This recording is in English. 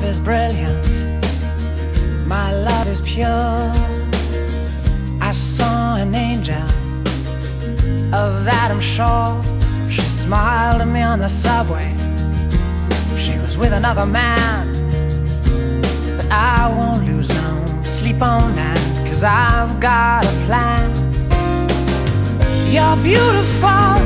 is brilliant, my love is pure. I saw an angel, of that I'm sure. She smiled at me on the subway. She was with another man, but I won't lose no sleep on that, 'cause I've got a plan. You're beautiful,